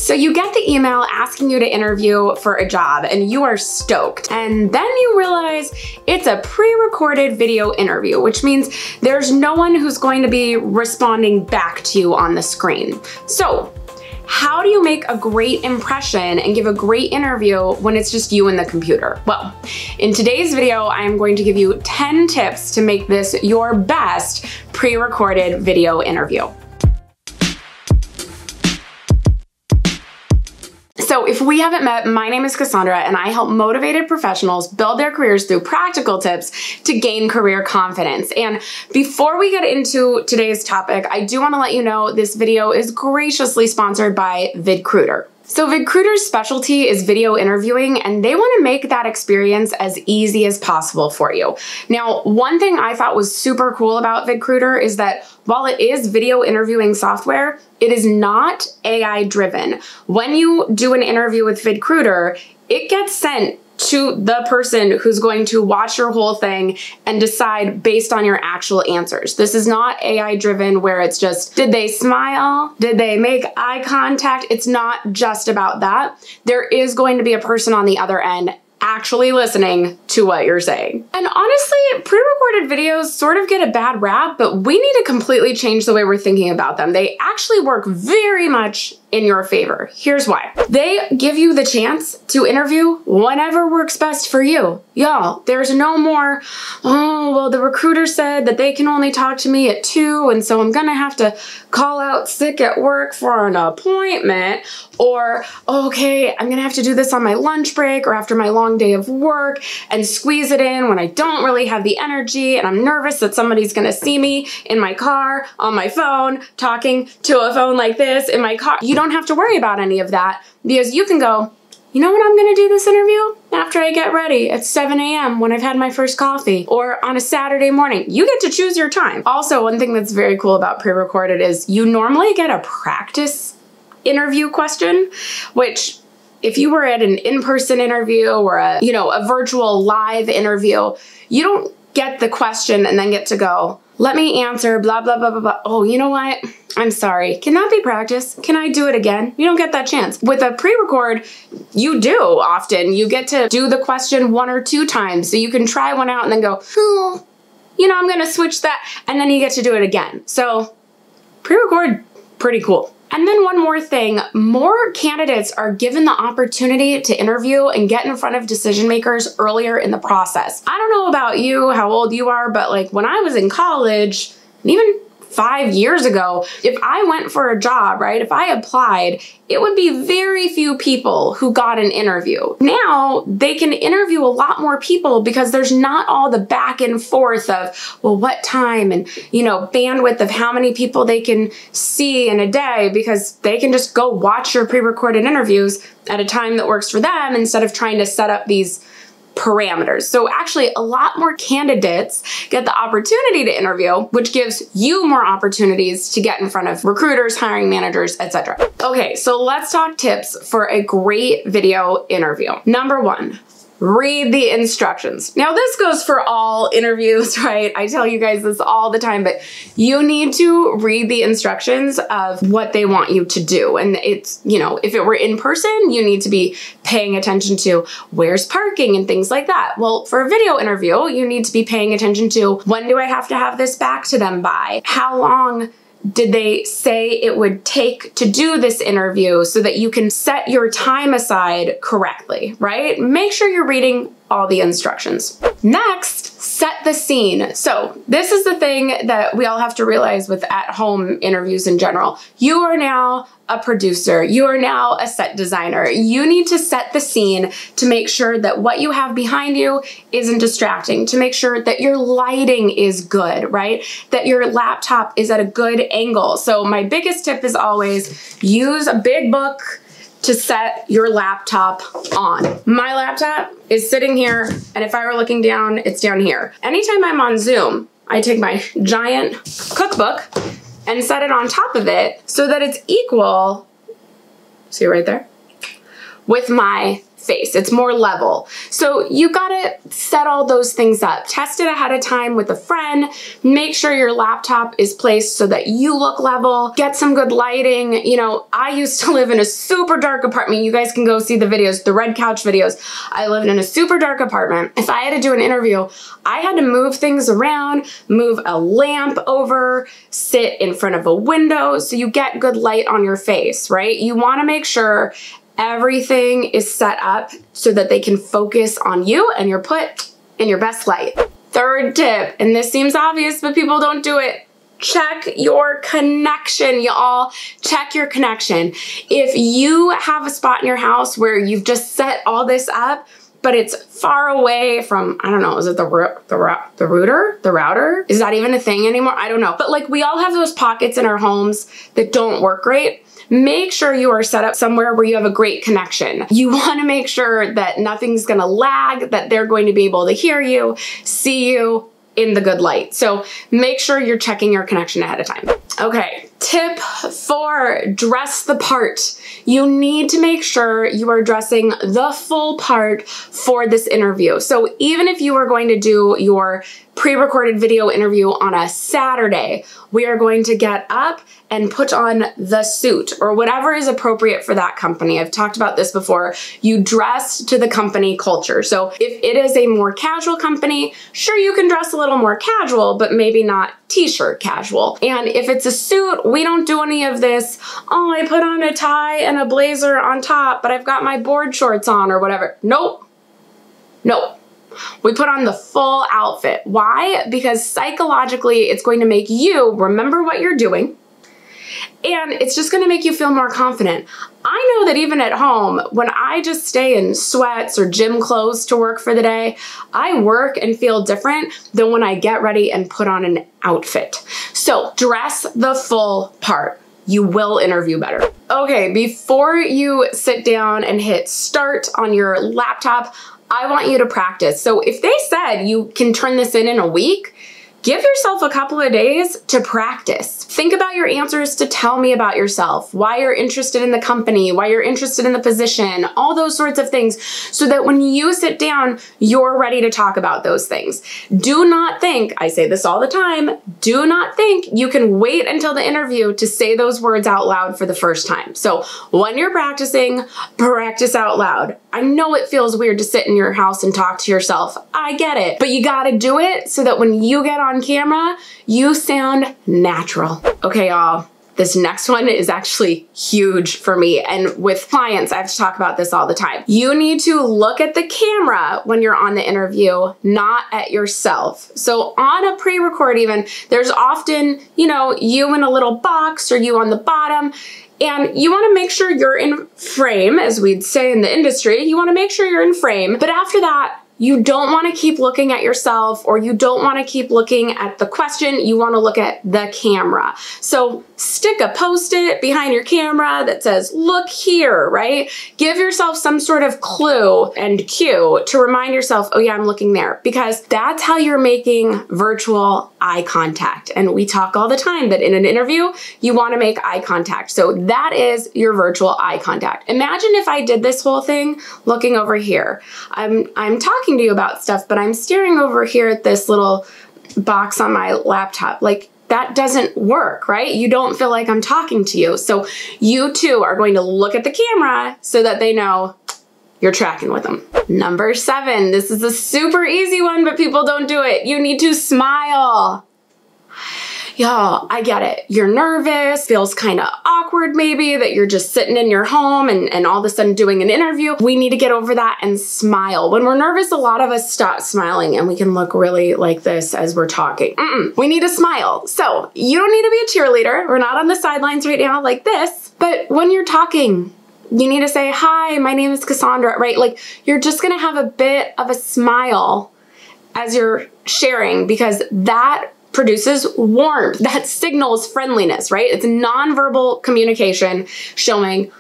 So you get the email asking you to interview for a job and you are stoked. And then you realize it's a pre-recorded video interview, which means there's no one who's going to be responding back to you on the screen. So how do you make a great impression and give a great interview when it's just you and the computer? Well, in today's video, I am going to give you 10 tips to make this your best pre-recorded video interview. So if we haven't met, my name is Cassandra and I help motivated professionals build their careers through practical tips to gain career confidence. And before we get into today's topic, I do want to let you know this video is graciously sponsored by VidCruiter. So VidCruiter's specialty is video interviewing, and they want to make that experience as easy as possible for you. Now, one thing I thought was super cool about VidCruiter is that while it is video interviewing software, it is not AI driven. When you do an interview with VidCruiter, it gets sent to the person who's going to watch your whole thing and decide based on your actual answers. This is not AI driven where it's just, did they smile? Did they make eye contact? It's not just about that. There is going to be a person on the other end actually listening to what you're saying. And honestly, pre-recorded videos sort of get a bad rap, but we need to completely change the way we're thinking about them. They actually work very much in your favor. Here's why. They give you the chance to interview whenever works best for you. Y'all, there's no more, oh, well, the recruiter said that they can only talk to me at 2, and so I'm gonna have to call out sick at work for an appointment, or, okay, I'm gonna have to do this on my lunch break or after my long day of work and squeeze it in when I don't really have the energy and I'm nervous that somebody's gonna see me in my car, on my phone, talking to a phone like this in my car. You don't have to worry about any of that because you can go, you know what I'm gonna do this interview? After I get ready at 7 a.m. when I've had my first coffee, or on a Saturday morning. You get to choose your time. Also, one thing that's very cool about pre-recorded is you normally get a practice interview question, which if you were at an in-person interview or a virtual live interview, you don't get the question and then get to go, let me answer blah, blah, blah, blah, blah. Oh, you know what? I'm sorry. Can that be practice? Can I do it again? You don't get that chance. With a pre-record, you do often. You get to do the question 1 or 2 times. So you can try one out and then go, oh, I'm going to switch that. And then you get to do it again. So pre-record, pretty cool. And then one more thing, more candidates are given the opportunity to interview and get in front of decision makers earlier in the process. I don't know about you, how old you are, but like when I was in college, and even 5 years ago, if I went for a job, right, if I applied, it would be very few people who got an interview. Now, they can interview a lot more people because there's not all the back and forth of, well, what time and, bandwidth of how many people they can see in a day, because they can just go watch your pre-recorded interviews at a time that works for them instead of trying to set up these parameters. So actually a lot more candidates get the opportunity to interview, which gives you more opportunities to get in front of recruiters, hiring managers, etc. Okay, so let's talk tips for a great video interview. Number 1, read the instructions. Now this goes for all interviews, right? I tell you guys this all the time, but you need to read the instructions of what they want you to do. And it's, if it were in person, you need to be paying attention to where's parking and things like that. Well, for a video interview, you need to be paying attention to when do I have to have this back to them by? How long did they say it would take to do this interview so that you can set your time aside correctly, right? Make sure you're reading all the instructions. Next, set the scene. So this is the thing that we all have to realize with at-home interviews in general. You are now a producer. You are now a set designer. You need to set the scene to make sure that what you have behind you isn't distracting, to make sure that your lighting is good, right? That your laptop is at a good angle. So my biggest tip is always use a big book to set your laptop on. My laptop is sitting here, and if I were looking down, it's down here. Anytime I'm on Zoom, I take my giant cookbook and set it on top of it so that it's equal, see right there, with my face. It's more level. So you gotta set all those things up. Test it ahead of time with a friend. Make sure your laptop is placed so that you look level. Get some good lighting. You know, I used to live in a super dark apartment. You guys can go see the videos, the red couch videos. I lived in a super dark apartment. If I had to do an interview, I had to move things around, move a lamp over, sit in front of a window so you get good light on your face, right? You wanna make sure everything is set up so that they can focus on you and you're put in your best light. Third tip, and this seems obvious, but people don't do it. Check your connection, y'all. Check your connection. If you have a spot in your house where you've just set all this up, but it's far away from, I don't know, is it the router? Is that even a thing anymore? I don't know. But like, we all have those pockets in our homes that don't work great. Make sure you are set up somewhere where you have a great connection. You want to make sure that nothing's going to lag, that they're going to be able to hear you, see you in the good light. So make sure you're checking your connection ahead of time. Okay, tip 4, dress the part. You need to make sure you are dressing the full part for this interview. So even if you are going to do your pre-recorded video interview on a Saturday, we are going to get up and put on the suit or whatever is appropriate for that company. I've talked about this before. You dress to the company culture. So if it is a more casual company, sure, you can dress a little more casual, but maybe not t-shirt casual. And if it's a suit, we don't do any of this, oh, I put on a tie and a blazer on top, but I've got my board shorts on or whatever. Nope. Nope. We put on the full outfit. Why? Because psychologically, it's going to make you remember what you're doing, and it's just going to make you feel more confident. I know that even at home, when I just stay in sweats or gym clothes to work for the day, I work and feel different than when I get ready and put on an outfit. So dress the full part. You will interview better. Okay, before you sit down and hit start on your laptop, I want you to practice. So if they said you can turn this in a week, give yourself a couple of days to practice. Think about your answers to tell me about yourself, why you're interested in the company, why you're interested in the position, all those sorts of things, so that when you sit down, you're ready to talk about those things. Do not think, I say this all the time, do not think you can wait until the interview to say those words out loud for the first time. So when you're practicing, practice out loud. I know it feels weird to sit in your house and talk to yourself. I get it, but you gotta do it so that when you get on camera, you sound natural. Okay, y'all, this next one is actually huge for me. And with clients, I have to talk about this all the time. You need to look at the camera when you're on the interview, not at yourself. So on a pre-record even, there's often, you know, you in a little box or you on the bottom. And you want to make sure you're in frame, as we'd say in the industry. You want to make sure you're in frame. But after that, you don't want to keep looking at yourself, or you don't want to keep looking at the question. You want to look at the camera. So stick a Post-it behind your camera that says, look here, right? Give yourself some sort of clue and cue to remind yourself, oh yeah, I'm looking there, because that's how you're making virtual eye contact. And we talk all the time that in an interview, you want to make eye contact. So that is your virtual eye contact. Imagine if I did this whole thing looking over here. I'm talking to you about stuff, but I'm staring over here at this little box on my laptop. Like, that doesn't work, right? You don't feel like I'm talking to you. So you too are going to look at the camera so that they know you're tracking with them. Number 7, this is a super easy one, but people don't do it. You need to smile. Y'all, I get it. You're nervous, feels kind of awkward maybe that you're just sitting in your home and all of a sudden doing an interview. We need to get over that and smile. When we're nervous, a lot of us stop smiling and we can look really like this as we're talking. We need to smile. So you don't need to be a cheerleader. We're not on the sidelines right now like this, but when you're talking, you need to say, hi, my name is Cassandra, right? Like, you're just gonna have a bit of a smile as you're sharing, because that produces warmth. That signals friendliness, right? It's nonverbal communication showing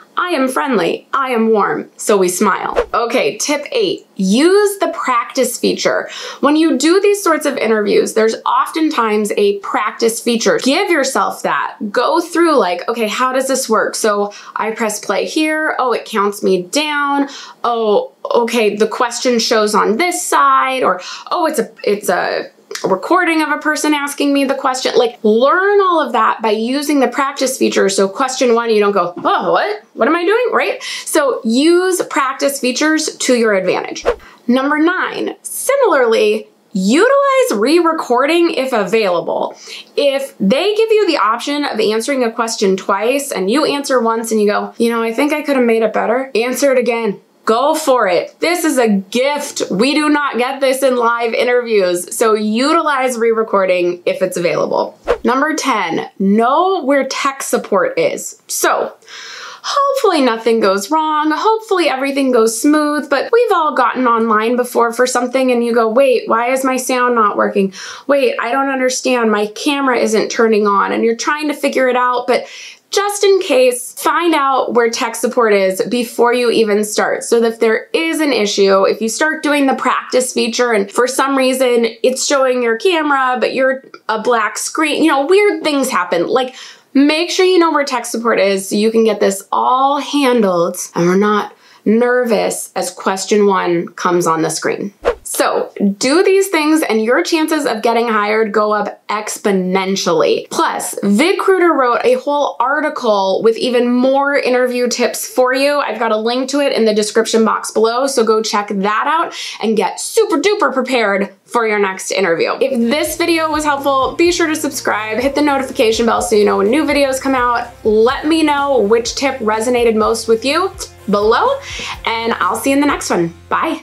I am friendly, I am warm, so we smile. Okay, tip 8, use the practice feature. When you do these sorts of interviews, there's oftentimes a practice feature. Give yourself that. Go through like, okay, how does this work? So I press play here. Oh, it counts me down. Oh, okay, the question shows on this side, or oh, it's a recording of a person asking me the question. Like, learn all of that by using the practice feature. So question 1, you don't go, oh, what am I doing, right? So use practice features to your advantage. Number 9, similarly, utilize re-recording if available. If they give you the option of answering a question twice and you answer once and you go, I think I could have made it better, answer it again. Go for it. This is a gift. We do not get this in live interviews, so utilize re-recording if it's available. Number 10, know where tech support is. So, hopefully nothing goes wrong. Hopefully everything goes smooth, but we've all gotten online before for something and you go, wait, why is my sound not working? Wait, I don't understand. My camera isn't turning on, and you're trying to figure it out, but just in case, find out where tech support is before you even start. So that if there is an issue, if you start doing the practice feature and for some reason it's showing your camera, but you're a black screen, weird things happen. Like, make sure you know where tech support is so you can get this all handled and we're not nervous as question 1 comes on the screen. So do these things and your chances of getting hired go up exponentially. Plus, VidCruiter wrote a whole article with even more interview tips for you. I've got a link to it in the description box below, so go check that out and get super duper prepared for your next interview. If this video was helpful, be sure to subscribe, hit the notification bell so you know when new videos come out. Let me know which tip resonated most with you below, and I'll see you in the next one. Bye.